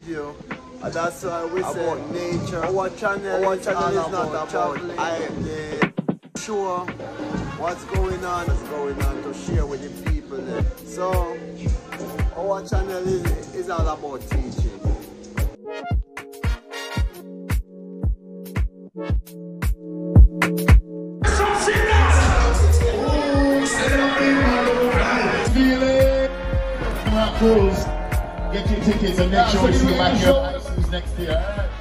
You. And that's why we say about nature. Our channel is not about traveling. Sure what's going on to share with the people there. So our channel is all about teaching. Get your tickets and make sure you see my show next year.